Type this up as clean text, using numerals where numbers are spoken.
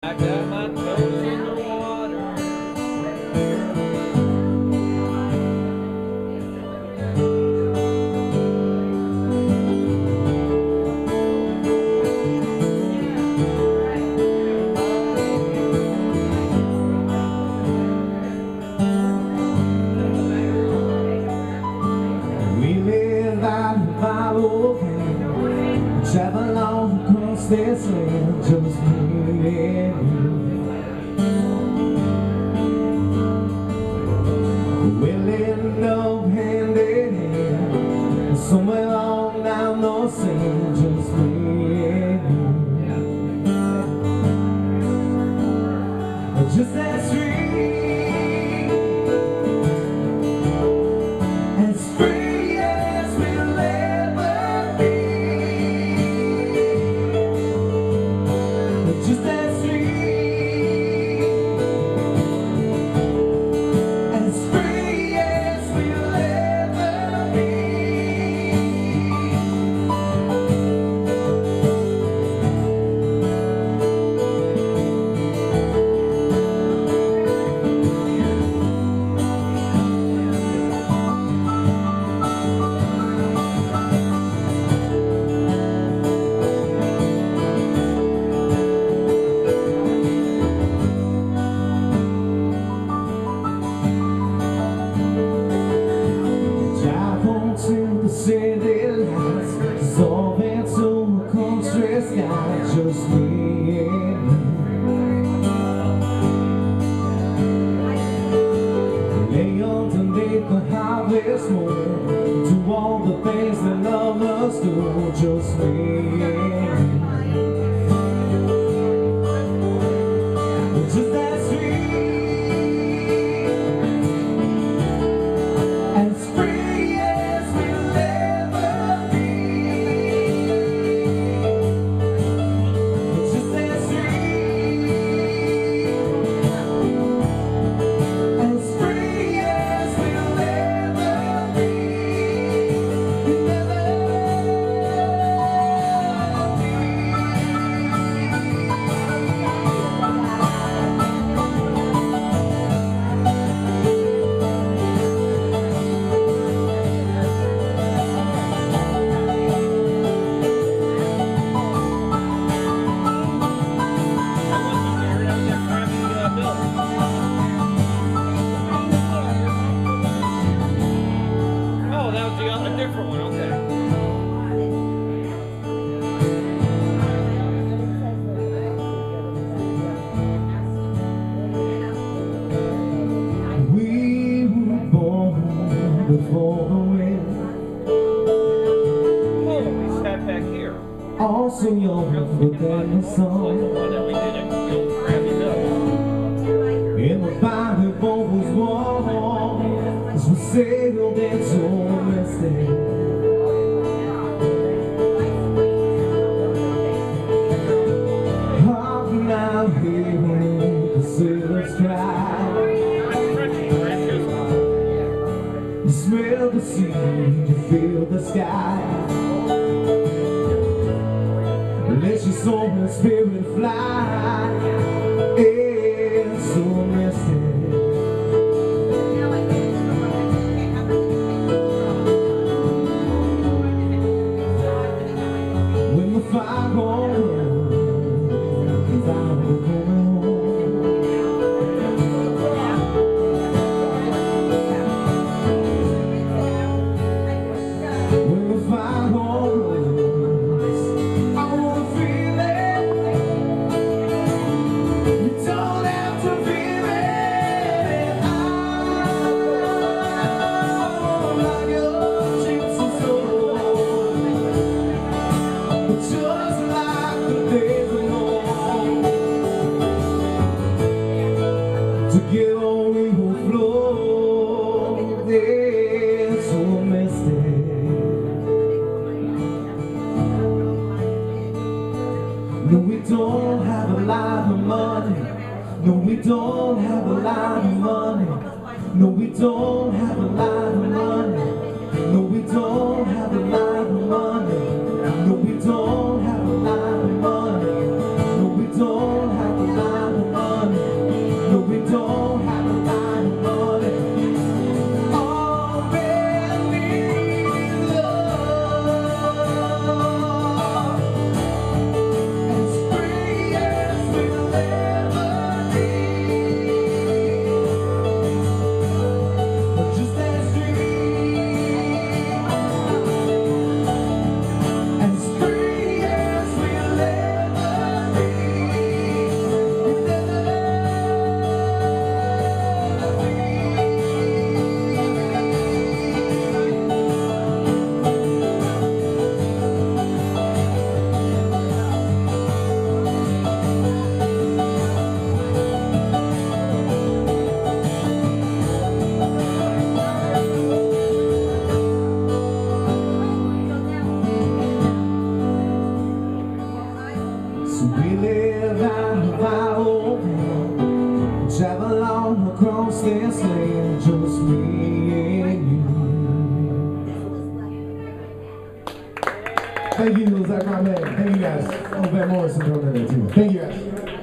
I got my toes in the water. We live out in Bible camp, travel all across this land, just me and you. We'll end up hand in hand, somewhere on down the sea, just me and you. Just as free, as free as we'll ever be. Just as free, as free as we'll ever be. To the city lights, dissolving to a country sky, just me and you. Lay underneath the harvest moon, do all the things that lovers do, just me and you. Just as free a different one, okay. we were born before the wind. Oh, we sat back here. Also young than the sun. The one that we did at Gravy Hill. In the Bible boat was warm as we sailed into a mistake. Half now hearing the Sivers cry. You smell the sea, you feel the sky. Let your soul and spirit fly. It's so mystic. When the fire goes, cause I will go home. When the fire goes, I wanna feel it. You don't have to feel it. I'm like your gypsy soul, just like the days of old. Together we will flow. It's so mystic. No, we don't have a lot of money. No, we don't have a lot of money. No, we don't have a lot of money. No, we don't have a lot of money. No, we don't have a lot of money. No, we don't have a lot lost and staying, just me and you. Thank you, Zach, my man. Thank you guys. Oh, Van Morrison coming in there too. Thank you guys.